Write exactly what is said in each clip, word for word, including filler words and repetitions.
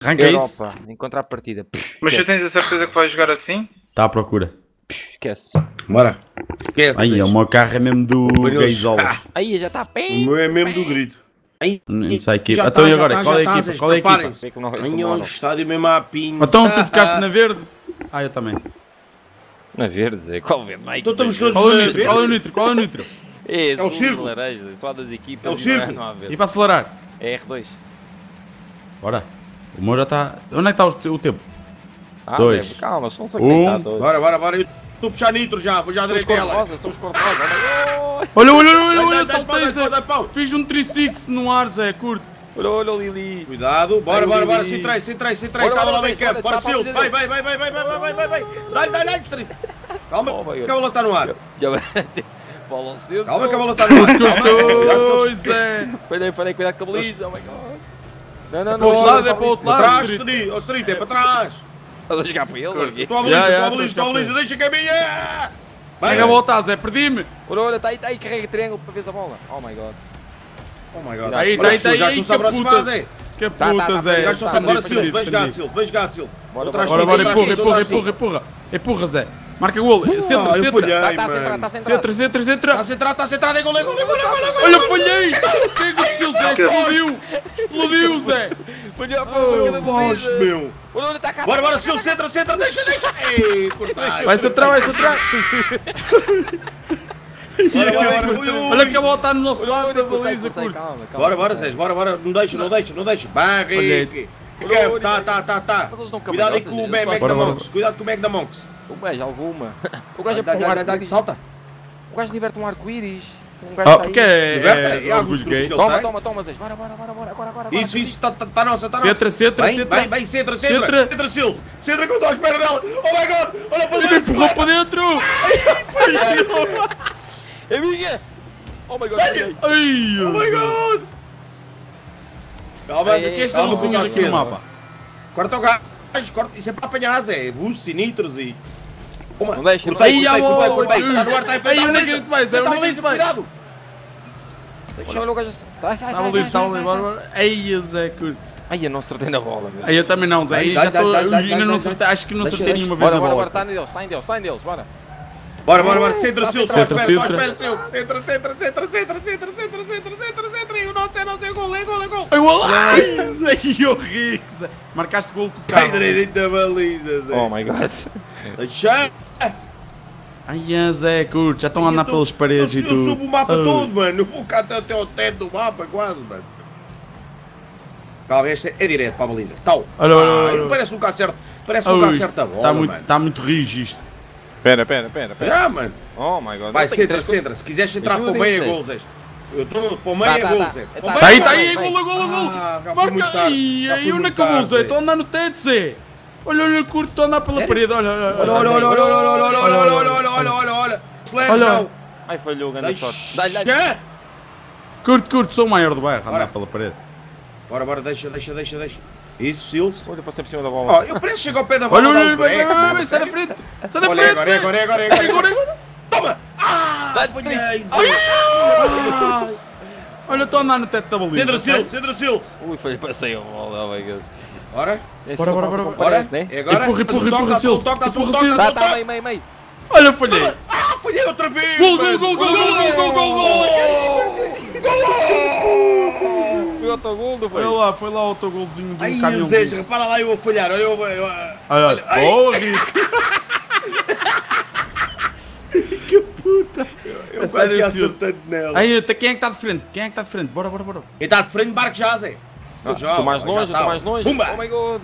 Arranca isso. Europa, encontrar a partida. Pff, Mas tu esquece. tens a certeza que vais jogar assim? Está à procura. Pff, esquece. Bora. Esquece. Aí, o meu carro é mesmo do Pneus. Gaysola. Aí, já está O bem. meu é mesmo do grito. Aí, Não sei que. já Então tá, e já agora? tá, Qual é já a tá, equipa? Zé, Qual é a equipa? preparem-se. Vê que não Aí, o resumou. estádio mesmo à pinça. Então tu ficaste na verde? Ah, eu também. Na verde, Zé. Qual verde? Mike? Então estamos todos Qual é o na nitro? Qual é o nitro? Qual é o nitro? É, É o círculo. laranja, só há duas equipas. É o e círculo. Não há E verde. para acelerar? É R dois. Bora. O meu já está. Onde é que está o te- o tempo? Ah, Dois. Zé, calma, são só Um. que todos. Bora, bora, bora. Eu estou a puxar nitro já. Vou já à Estamos direita dela. cor-de-rosa, estamos cor-de-rosa. Olha, Olha, olha, olha, olha, Dá, olha, dá, saltei, dá, dá, dá, Zé. pau. Fiz um três six no ar, Zé, curto. olha, olha o Lili. Cuidado. Bora, Ai, bora, bora. Lili. Sem trás, sem trás, sem Bora, trás. Estava bora, lá bem bora, campo. Bora, bora, Silvio. bora, Vai, vai, vai, vai, vai, vai, vai, vai, vai, vai. Dá-lhe, dá-lhe, dá-lhe, distrito. Calma, Oh, my que a bola está no ar. Já vai. Bola um centro. Calma que a bola está no ar. Calma. Cuidado que Curtou, eles- Zé. Falei, falei, cuidado com a baliza. Oh my god. Não, não, Para o não. outro lado, é para o outro Para lado. trás, Distrito. Strito. Oh, Strito, é para trás. Estás a jogar para ele? ou quê? Tua Já, baliza, já, tua estou baliza, a tua escapar. baliza. Deixa que é minha. Pega a volta, Zé, perdi-me. Olha, olha, está aí, está aí, carrega triângulo para ver a bola. Oh my god. Oh my god. Aí, Bora, tá aí, tá aí, já aí, estão a que aproximar, puta. Zé. Que tá, puta, tá, Zé. Já estão a Bora, Silvio, bem jogado, Silvio, bem jogado, Silvio. Bora, Atrás Bora, de ti, bora, atrás empurra, de ti, empurra, atrás de ti. empurra, empurra. Empurra, Zé. Marca gol. Centra, Ah, eu centra. falhei, Está a centrar, mano. está a centrar. Centra, centra, centra. Está centrado, está centrado, é gol, é gol, é gol, é gol, é gol. Olha, falhei. Pega o seu Zé, explodiu. Explodiu, Zé. Olha, Oh, poste, meu. olha, olha, está cá. Bora, bora, Silvio, centra, centra, deixa, deixa. Ei, cortaste. Vai centrar, vai centrar. Bora, bora, bora. Ui, ui, Olha ui. que a bola está no nosso Olha, lado olha, da cortei, baliza, cortei, curto. calma, calma. Bora, bora, Zé, bora, bora. Não deixa, não deixa, não deixa. Barrique. Olha, Tá, tá, tá, tá. Eles não Cuidado aí caminhotas, com o eles Mac só- da Bora, bora. Monks. Cuidado com o Mac da Monks. O gajo, alguma. O gajo é Dá, para um dá, dá, dá, arco-íris. salta. O gajo liberta um arco-íris. Um gajo Ah, está porque aí. é, Liberta, é, é alguns orgulho truques gay. que ele Toma, tem. toma, toma, Zé. Bora, bora, bora, bora, agora, agora. Isso, isso, tá, tá, tá nossa, tá nossa. Centra, centra, Vem, centra. vem, vem, centra, centra. Centra. Centra, Silvio. Centra que eu estou à espera dela. Oh my god, olha para Ele dentro. empurrou para dentro. É minha! Oh my god, Olha. ganhei. Ai, Oh my god. Calma, Ei, ei, que estas calma, luzinhas calma, aqui no calma. mapa. Corta o gajo, corta. Isso é para apanhar, Zé. Bus e nitros e... Uma. Não deixa, Cortei, não deixa. cortei, cortei, Ai, cortei. ai, Está no ar, está em frente ai, à onde é que baliza. ele vai, Zé? Está Onde é à que ele baliza, vai? cuidado. Olha, olha o gajo. Sai, sai, Estava sai, ali, sai, estava sai, ali, sai. bora, bora. Ai, Zé, curto. Ai, eu não acertei na bola, velho. Aí eu também não, Zé. Aí Dá, já dá, estou. dá, eu dá, Ainda dá, não dá. acertei. Acho que não Deixa, acertei deixa. nenhuma vez Bora, na bora, bola. bora, está em Deus, está em Deus, está em Deus, bora. Bora, bora, bora. Centra, Tá Silvio. centrado, Estou à espera, centra. estou à espera, Silvio. Centra, centra, centra, centra, centra, centra, centra, centra, centra. E o nosso é nosso, é gol, é gol, é gol. Ai, olá! Zé, o Rick, Zé. Marcaste gol com o Cai carro. direito da baliza, Zé. Oh my god. Deixa. Ai, é, Zé, curto. Já estão a andar Eu tô- pelas paredes eu, e tudo. Eu subo o mapa Ah. todo, mano. Eu vou cá até, até ao teto do mapa, quase, mano. Calma, este é, é direto para a baliza. Tal. Olha, olha, olha, Ah, olha. parece um cá certo. Parece um cá certo a bola, Está muito, mano. tá muito rijo isto. Pera, pera, pera, pera. Já, mano. Oh my god. Vai, Eu tenho centra, três centra. Se quiseres entrar para o Ajuda, meio, é Zé. gol, Zé. Eu estou para o meio, Tá, é tá, gol, tá. Zé. Tá, Para o tá Tá aí, meio, tá é aí, gol. gol, gol, gol. Ah, já fui Marca muito tarde. aí, Já aí, fui onde muito acabou, tarde, Zé? Estou a andar no teto, Zé. Olha, olha, curto, estou a andar pela parede. Olha, olha, Olha, olha, olha, olha, olha, olha, olha, olha, olha, olha, olha, olha, olha. Slash Olha. não. Ai, falhou, grande Deixa. sorte. Dá-lhe, dá-lhe. Já? Curto, curto, sou o maior do bairro a andar Bora. pela parede. Bora, bora, deixa, deixa, deixa, deixa. Isso, Sils. Olha, passei por cima da Ó, bola. eu parece que chego ao pé da bola. Olha, dá olha, um vai, vai, break, vai, mano. vai, sai da frente. Sai da Olha, frente, agora, Zé. agora, agora, Agora, agora. agora. Toma! Ah! Dá-lhe, Falhei, Zé. Ai. Olha, estou a andar no teto da baliza. Centra, Sils, centra, Sils. Ui, falhei, passei a bola, oh my god. Bora, É assim Bora, que bora, eu bora, como bora. parece, bora. né? É agora. Empurra, empurra, Dá-se um toque, empurra, dá-se um Sils. toque, dá-se um Empurra, toque, Sils. dá-se Tá, um tá, toque. meio, meio, meio. Olha, falhei. Ah, falhei outra vez. Gol, gol, mano. gol, gol, gol, gol, gol, gol. Foi autogol, não foi? Olha lá, foi lá o teu golzinho do Ai, Zé, caminhãozinho. repara lá, eu vou falhar. Olha, eu, eu, Olha, ai. oh, Rico. Que puta. eu É quase sério, que ia Sils. acertando nela. Aí, até quem é que está de frente? Quem é que está de frente? Bora, bora, bora. Quem está de frente, barco já, Zé. Eu já, Estou mais já longe, tá. estou mais longe. Pumba. Oh my god.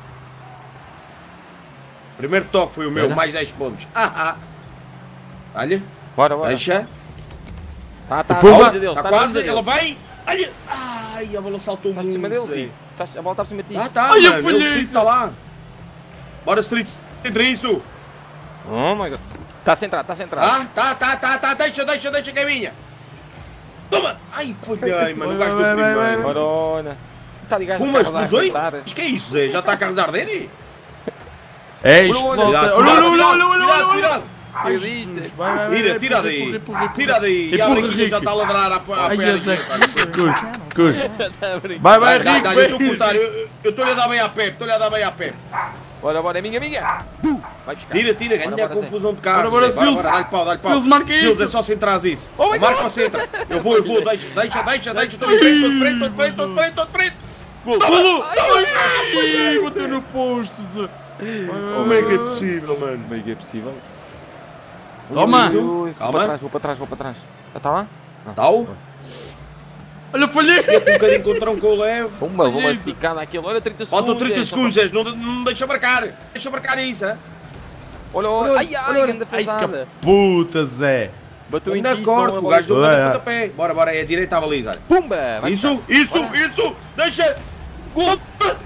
Primeiro toque foi o meu, Espera. mais dez pontos. Ah, ah. Olha, Bora, bora. deixa. Tá, tá, Empurra. tá, Deus, Está tá, quase, Deus. ela vai. Olha. Ai, a bola saltou Está em cima muito, dele, Zé. Rico. Estás- A bola está por cima de ti. Ah, tá, Ai, eu mano. falhei, O Street Zé. está lá. Bora, Street. Entra isso. Oh my god. Está centrado, está centrado. Ah, tá, tá, tá, tá. Deixa, deixa, deixa que é minha. Toma. Ai, falhei, mano. O gajo Vai, deu vai, vai, primeiro. vai. Barona. Está ligado? Puma, Está a explosões? arrebentar. Mas que é isso, Zé? Já está a carros a arder? É Olha, isto. olha, Olha, Cuidado, olha, olha, cuidado, olha, olha, cuidado, olha. cuidado. Ai, Jesus. Vai, vai, vai. Tira, tira daí. Tira daí. E abre aqui, já está a ladrar à Ai, Zé. perna. Curte, curte. Vai, vai, Dá, Rico. dá, eu estou a cortar. Eu estou-lhe a dar bem a Pepe. Estou-lhe a dar bem a Pepe. Bora, bora, é minha, minha. Vai buscar. Tira, tira. Bora, Grande a bora, confusão de carros. Bora, bora, Zé. Bora, Silso. bora, dá-lhe pau, dá-lhe pau. Silso, marca Silso, isso. é só centrar isso. Oh my Marca God. ou centra. Eu vou, eu vou. Deixa, deixa, deixa, deixa. Estou de frente, estou de frente, estou de frente, estou de frente, estou de frente. Golo. Ai, bateu no posto, Zé. Como é que é possível, mano? Como é que é possível? Toma. Ui, ui, ui. Vou Calma. para trás, vou para trás, vou para trás. Já está lá? Tal? Olha, falhei. Um bocadinho com o tronco eu levo. Pumba, vou uma Isso. esticada naquilo. Olha, trinta segundos. Faltam trinta é, segundos, Zé. Não, não deixa marcar. Deixa marcar isso, hein? Olha, Olha, olha. Ai, ai, olha, grande Ai, pesada. que puta, Zé. Bateu em Ainda ti, corta, senão o a gajo deu bola- um É, é. pontapé. Bora, bora, é direita à baliza. olha. Pumba! vai Isso, isso, isso! Deixa! Gol!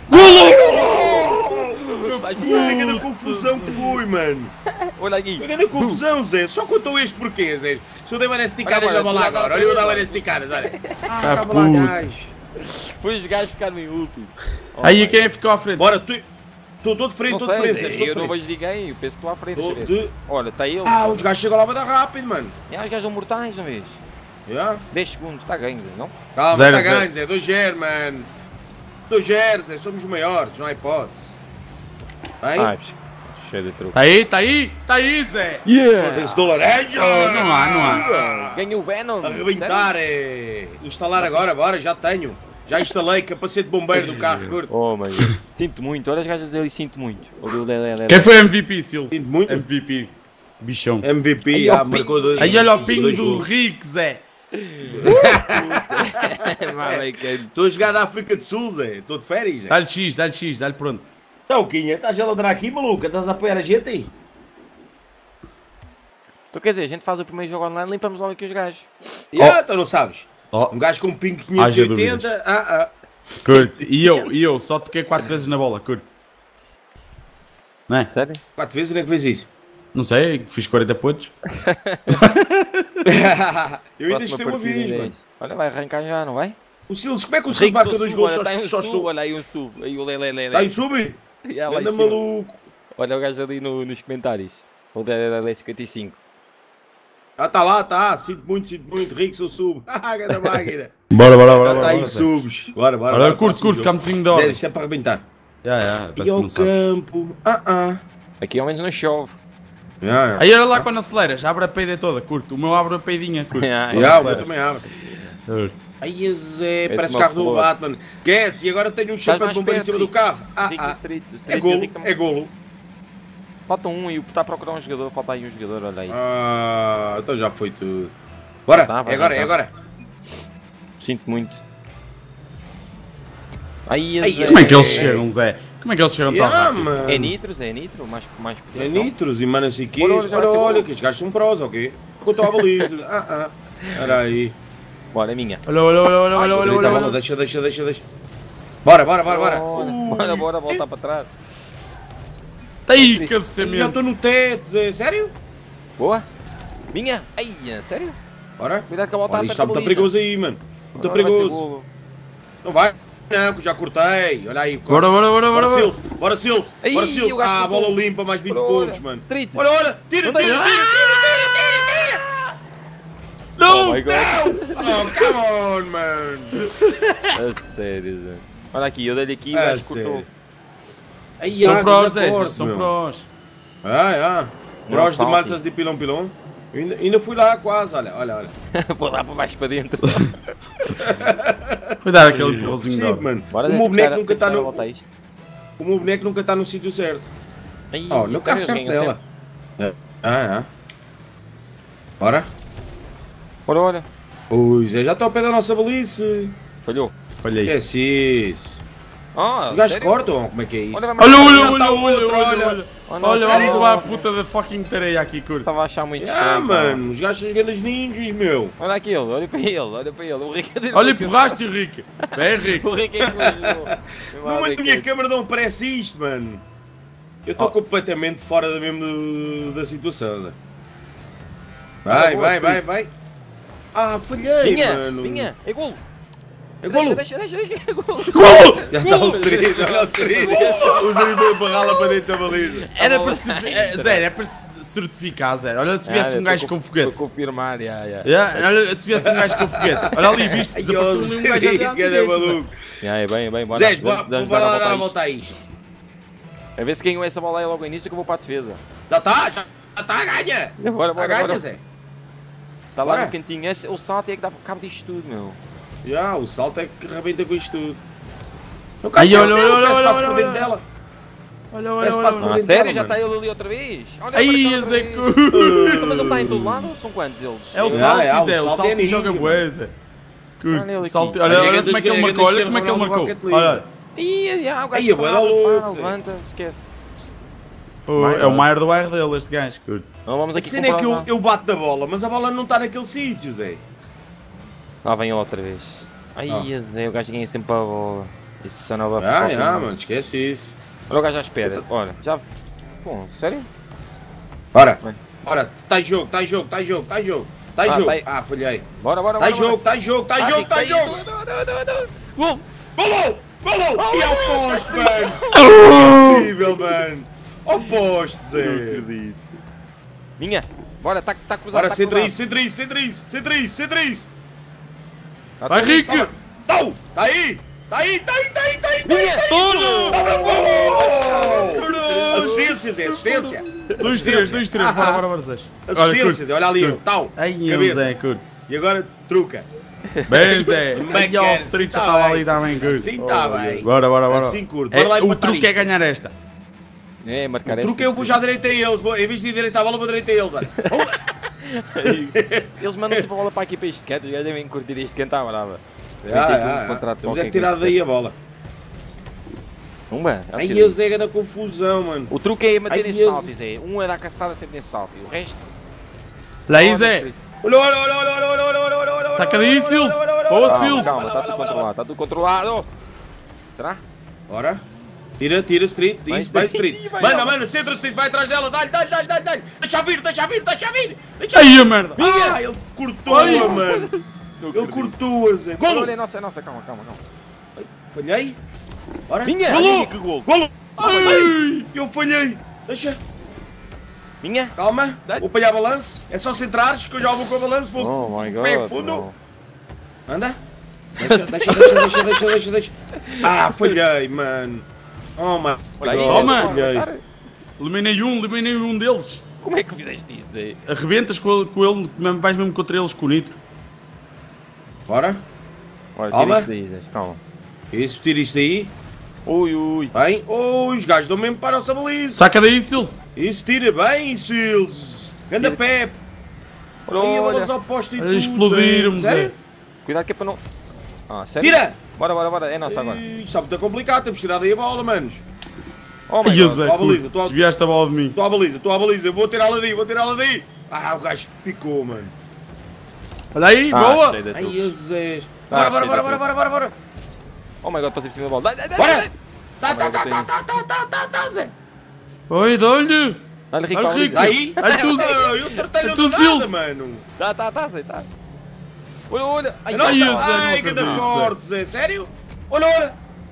Vai Olha que grande confusão que foi, mano! Olha aqui. Que grande confusão, Zé! Só contou este porquê, Zé? Se eu dei uma esticadas Olha, da bola olha, agora, olha, olha eu dava olha. esticadas, olha! Ah, Ah, estava lá puto. gajo! Foi os gajos ficaram em último. Oh, Aí my quem é que ficou à frente? Bora, tu. Estou todo de frente, Não estou de sei, frente, Zé! Zé, Estou eu de não frente! vejo ninguém, eu penso que estou à frente. Tô deixa eu ver. de- Olha, está ele. Ah, os gajos chegam lá, vai dar rápido, mano! E os gajos são mortais, não vês? Já? dez segundos, está ganho, não? Calma, Zero, está zero. ganho, Zé! dois zero, mano! dois zero, Zé! Somos os maiores, não há hipótese! Bem? Ai, cheio de truque. Tá aí, tá aí, tá aí, Zé. Yeah! Esse dólar é. Oh, não há, não há. Ganhou o Venom. Arrebentar é. Instalar agora, bora, já tenho. Já instalei capacete bombeiro do carro, curto. Oh, meu sinto muito, olha os gajos a dizer ali, sinto muito. Olha o lele, lele. Quem foi M V P, Silso? Sinto muito. M V P. Bichão. M V P, Aí, ah, ó, marcou dois. Aí olha o pingo dois do golos. Rick, Zé. Estou a jogar da África do Sul, Zé. Estou de férias, Zé. Dá-lhe X, dá-lhe X, dá-lhe pronto. Então, Quinha, estás a ladrar aqui, maluca? Estás a apoiar a gente aí? Então quer dizer, a gente faz o primeiro jogo online, limpamos logo aqui os gajos. Ah, então não sabes. Oh, Um gajo com um pingo Haja quinhentos e oitenta. Ah, ah. curte. E eu, e eu, só toquei quatro vezes na bola, curte. Não é? Sério? Quatro vezes, onde é que fez isso? Não sei, fiz quarenta pontos. Eu ainda Próxima estei uma partida vez, ainda é mano. isto. Olha, vai arrancar já, não vai? O Silas, como é que o Silas marca dois gols? Só, Olha, tá em só um sub, estou. olha aí um sub. Aí o lele, lele. Está em sub? E ela Anda em cima. maluco. Olha o gajo ali no- nos comentários. O lele cinquenta e cinco. Ah, está lá, está. Sinto muito, sinto muito. Rico, sou sub. Ah, grande máquina. Bora, bora, bora. Já está bora, em bora. subs. Bora, bora. Olha, bora, curto, próximo curto, jogo. campozinho de Zé, obra. isso é para arrebentar. Já, já, E parece que ao não sabe. campo. Ah, ah. Aqui ao menos não chove. Já, já. Aí olha lá quando aceleras, abre a peida toda, curto. O meu abre a peidinha, curto. Já, Quando Já, o meu acelera. também abre. Curto. Ai, Zé, Esse parece mal carro do flor. Batman. Esquece, e agora tenho um chapéu de mais bombeiro em perto, cima do Rico. carro. Ah, Rico, ah. streets, os É streets, golo, Rico, é golo. Falta um e está a procurar um jogador. Falta aí um jogador, olha aí. Ah, então já foi tudo. Bora, Tá, vai, é agora, vai, é agora. Sinto muito. Aí, Ai, Zé. Como é que eles chegam, Zé? Como é que eles chegam tão Yeah, rápido? mano. É nitros, é nitro, mais, mais É proteção. nitros e mano assim que Olha, olha, olha, olha, olha, olha, olha. que estes gajos são prós, ok? Quanto à baliza. Ah, ah. Espera aí. Bora, é minha. Olha, olha, olha, olha, olha, olha, Direita olha, a bola, olha. deixa, deixa, deixa, deixa. Bora, bora, bora, bora. Bora, Ui. bora, bora, voltar para trás. Tá aí, Já cabeceamento. estou no teto, Zé. Sério? Boa. Minha. Ai, sério? Bora. Cuidado que a bola está Olha, isto está muito perigoso aí, mano. Muito Agora vai ser perigoso. golo. Não vai. Não, que eu já cortei. Olha aí. corta. Bora, bora, bora, bora, Bora, bora. Silso. Bora, Silso. Ai, Bora, o Silso. gajo Ah, cortou. bola limpa, mais vinte Olha, pontos, olha. mano. trinta. Olha, olha. Tira, Não tira, tem- tira, tira, tira, tira. Não! Oh my God. Oh, come on, man. A sério, Zé. Olha aqui, eu dei-lhe aqui e o Ah, gajo sério. cortou. Ai, São ah, prós, que Zé, forte, são meu. prós. Ah, ah. Não Prós de saltem. maltas de pilão, pilão. Eu Ainda, ainda fui lá quase, olha, olha, olha. Vou lá para baixo para dentro. Cuidado aquele empurrãozinho de Sim, obra. mano. Bora, O Zé, meu tem que boneco dar- nunca tem que está dar a no. volta a isto. O meu boneco nunca está no sítio certo. Ai, Oh, no carro sério, certo ganha dela. Ah, ah. Bora. tempo. Olha, olha. Ui, Zé, já está ao pé da nossa balice. Falhou. Falhei. É isso. Ah, Os gajos sério? cortam, como é que é isso? Olha, vai Olha, marcar. olha, Já olha, tá olha, outro, olha, olha. olha. Oh, não, Olha, sério? vamos lá a puta da fucking tareia aqui, curto. Estava a achar muito Ah, estranho, pá. mano, os gajos são grandes ninjas, meu. Olha aqui ele, olha para ele, olha para ele. O Rico Olha, empurraste, Henrique. Bem, Henrique. O Rico é que Não, Não, mas a minha câmera não parece isto, mano. Eu estou Oh. completamente fora da, mesmo do- da situação, Zé. Vai, boa, vai, vai, Filipe. vai. Ah, falhei, Vinha, mano. vinha, é golo. É golo! Deixa, deixa, deixa, deixa. Golo. Golo! Já está o Serito, olha o Serito. O Serito a empurrá-la para dentro da baliza. Era para se... é, Zé, é para se certificar, Zé. Olha se viesse um gajo com foguete. Vou confirmar, já, já. Yeah, olha se viesse um gajo com foguete. Olha ali, viste? Ai, Desapareceu o ali um gajo Serito, a que é maluco. Já, é bem, é bem, bora. Zé, Dá- dá- bora dá lá dar a aí. volta a isto. A ver se ganhou essa bola aí logo no início que eu vou para a defesa. Já está, já está, ganha. Bora, Já bora, ganha, bora. Zé. Está lá Bora. no cantinho. Esse, o salto é que dá cabo disto tudo, meu. Já, o salto é que rebenta com isto tudo. Eu Ai, caço olha, dela, olha, parece olha, que passo olha, por dentro olha. dela. Olha, olha, Parece olha. passo olha. por Ah, dentro sério? dela, Já mano. está ele ali outra vez? Olha, Aí, apareceu outra Zé, vez. cu- Mas ele está em todo lado ou são quantos eles? É o Ah, salto, é, o Zé. O salto salto é joga ninja, bué, Zé. Olha ele O aqui. salto- Olha, Olha olha ganha como é que ele ganha marcou, olha ganha como é que ele Ronaldo marcou. Rocket League. Olha, olha. Ih, já, o gajo Aí, é bué da para, louco, para, Zé. levanta, esquece. O- é o Maier do bairro dele, este gajo. Curto. Não, vamos A aqui cena é que eu, comprar. eu bato da bola, mas a bola não está naquele sítio, Zé. Lá vem ele outra vez. Ai, Ah. Zé, o gajo ganha sempre a bola. Isso son of a Ah, fucking- ah, mano, esquece isso. Olha o gajo à espera. Olha, já. Bom, sério? Bora, Vai. bora, está em jogo, está em jogo, está em jogo, está em jogo. Está em Ah, jogo. tá aí. Ah, falhei. Bora, bora, Está bora. em jogo, está em jogo, está em jogo, está em jogo. Gol! Golou! Golou! E ao poste, mano! É impossível, mano! Ao poste, Zé! Minha! Bora, está tá cruzado. Bora, tá centra cruzado. isso, centra isso, centra isso, centra isso, centra isso! Tá Vai, tudo- Rick! Toma! Tau! Tá aí! Tá aí, tá aí, tá aí, tá aí! Tá aí, Minha! tá aí. Tudo! Toma, gol! Assistência, Zé, assistência! dois três, dois três. Bora, bora, bora, Zé. Olha, Assistência, Zé, olha ali, curto. tal! Ai, o Cabeça! Zé, curto. E agora, truca! Bem, Zé. Aí, ó, o Bacana, Street já tá estava bem. ali também, curto. Assim tá bem! Bora, bora, bora. Assim curto, É, bora lá o empatar truque é isto. ganhar esta. É, marcar O truque eu vou já direito a eles, vou, em vez de ir direito à bola, vou direito a eles, olha! Eles mandam sempre a bola para aqui para este canto. Os gajos devem curtir este canto à brava. Devem Ah, ter aqui ah, um ah. contrato Temos é qualquer que tirar coisa. daí a bola. Umba, Aí assim, a Zega da confusão, mano. o truque é manter Ai, esse Deus. salto, Zé. Um é dar caçada sempre nesse salto. E o resto. Olha aí, Olha, Zé. Olha, olha, olha, olha, olha, olha, olha, olha, olha, olha, Saca olha, daí, olha, Sils. olha, olha, Ô, olha, Sils. olha, Calma, olha, está olha, tudo olha, olha. controlado. Está tudo controlado. Será? Bora. Tira, tira, Street. Vai, Isso, vai, Street. Street. Vai, Manda, ela. manda, centra, Street, vai atrás dela. Dá-lhe, dá-lhe, dá-lhe, dá-lhe, dá-lhe. Deixa vir, deixa vir, deixa vir. Deixa Aí, vir. a merda. Ah, ele cortou-a, mano. Ele cortou-a, Zé. Olha, Golo. olha, é nossa, é nossa. Calma, calma, calma. Falhei. Bora. Minha! Golo. Ai, que golo! Golo. Ai. Eu falhei. Deixa. Minha! Calma. Dá-lhe. Vou apanhar balanço. É só centrares que eu já vou com o balanço. Vou. Oh my Pega god. fundo. não. Anda. Deixa, deixa, deixa, deixa, deixa, deixa, deixa. Ah, falhei, mano. Oh, mano. Olha aí, Toma. falhei. Eliminei um, eliminei um deles. Como é que fizeste isso, Zé? Arrebentas com ele, com ele mesmo- vais mesmo contra eles com o nitro. Bora. Olha, Calma. tira isso daí, Zé. Calma. Isso, tira isto daí. Ui, ui. Bem. Oh, os gajos dão mesmo para a nossa baliza. Saca daí, Sils. Isso, tira bem, Sils. Ganda Pep. Olha, Aí a olha. bolas ao posto e Olha, tudo. explodiram-me, Zé. Zé. Sério? Cuidado que é para não... Ah, sério? Tira. Bora, bora, bora. É nossa agora. Ih, Está muito complicado, temos que tirar daí a bola, manos. Oh my Ai, god. Zé, Ó, baliza, curto. tô a- Desviaste a bola de mim. Estou à baliza, estou à baliza. Eu vou tirá-la daí, vou tirá-la daí. Ah, o gajo picou, mano. Olha aí, Ah, boa. gostei da tua. Ai, Zé. Ah, Bora, bora, gostei bora, da bora, tua. bora, bora, bora. Oh my god, passei por cima da bola. Dai, dai, dai, Bora. dai. Tá, Oh my tá, god, tá, tem- tá, tá, tá, tá, tá, tá, Zé. Oi, dá-lhe. Dá-lhe, Rico, Olha, para a Rico. baliza. Aí? Ai, tu, Ah, eu acertei-lhe É tu, do nada, Sils. mano. Tá, tá, tá, Zé, tá. Olha, olha. Ai, Nossa, Ai, Zé, não ai, acredito, que Zé. corte, Zé. Sério? Olha, olha.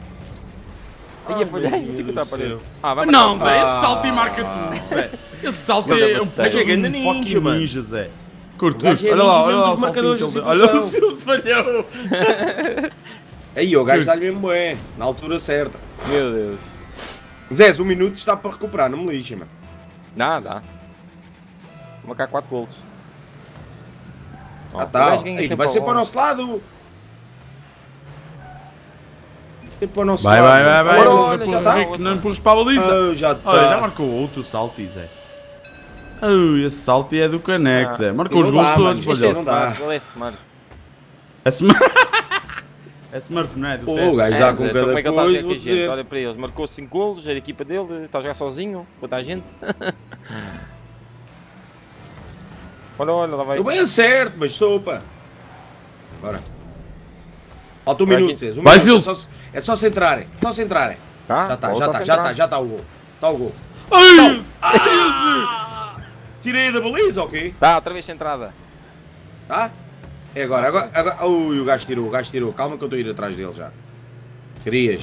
Ai, eu falhei. Vou ter que botar para ele. Ah, vai Não, marcar. Zé, esse Ah. salto e marca tudo, Zé. Esse salto Mas é é um bastante. puta de Ganda um ninja, fucking mano. ninja, Zé. Curto, O gajo é olha ninja lá, olha mesmo lá o dos saltinho marcadores que de ele deu. Olha o situação. Sils falhou. Aí, o gajo dá-lhe mesmo bué. Na altura certa. Meu Deus. Zé, um minuto está para recuperar, não me lixe, mano. Dá, dá. Vou marcar quatro gols. Ah, tá. Aí, vai ser para o nosso lado. Vai ser para o nosso Vai, lado. vai, vai, vai. Olha, Não olha, já empurras, tá. Rico, não empurras para a baliza. Ah, já está. Olha, já marcou outro salto, Zé. Oh, esse salto é do caneco, Ah, Zé. Marcou os não gols dá, todos, mano, isto é palhaço. não dá. Ele é de Smurf. É Smurf. É Smurf, não é? Do Pô, C S. o gajo É, dá com Zé, como é cada que ele está a coisa, jogar vou com a gente? dizer. Olha para eles, marcou cinco golos, é a equipa dele, está a jogar sozinho, contra a gente. Olha, olha, lá vai. Eu bem acerto, mas sopa. Bora. Falta um Vai minuto, aqui. César. Um Vai, minuto, Sils. é só, é só centrarem. Só centrarem. Tá? Já está, Volta já a está, já centrar. está, já está o gol. Está o gol. Ai, Tirei da baliza, ok? Tá, outra vez centrada. Tá? É agora, agora, agora. Ui, o gajo tirou, o gajo tirou. Calma que eu estou a ir atrás dele já. Querias.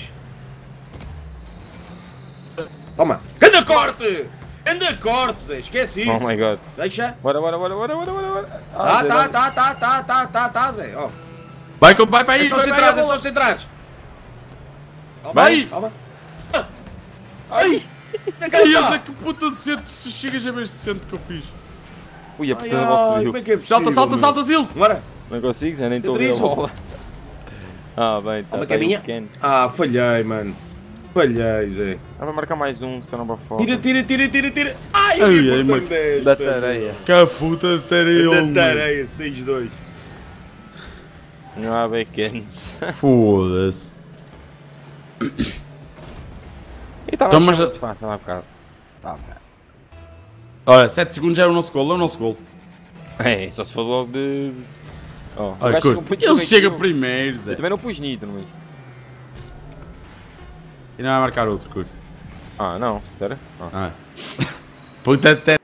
Toma. Anda corte! Anda corte, Zé. Esquece isso. Oh my god. Deixa. Bora, bora, bora, bora, bora, bora, bora. Ah, Zé, tá, vai. tá, tá, tá, tá, tá, tá, Zé. Ó. Vai, vai, vai para aí, É só vai, vai, centrados, é vai, só centrados. Calma Vai. aí, calma. Ai! Onde é que Ai, ele essa tá? que puta de centro, se chegas a ver esse centro que eu fiz. Ui, a Ai, puta da ai, vossa como é viu. que é possível, Salta, salta, meu? salta, Zilson. Bora. Não consigo, Zé, nem estou a ver a Pedrizo. bola. Ah, bem, tá, Calma tá que é aí minha. pequeno. Ah, falhei, mano. Falhei, Zé. Ah, vai marcar mais um, se eu não para fora. Tira, tira, tira, tira, tira. Ai, eu Ai, ia ai, por mano. Da tareia. Que a puta de tareia, Da tareia, seis dois. Não há backends. Foda-se. E estava Então, mas- a pá, estava a bocado. Tá, pá. Olha, sete segundos já é o nosso gol, é o nosso gol. É, só se for logo de... Oh, o Ai, gajo curto. chegou muito Ele bem chega aquilo. primeiro, Zé. Eu também não pus nitro, mas... E não vai marcar outro, curto. Ah, não, sério? Ah. Ah. Puta de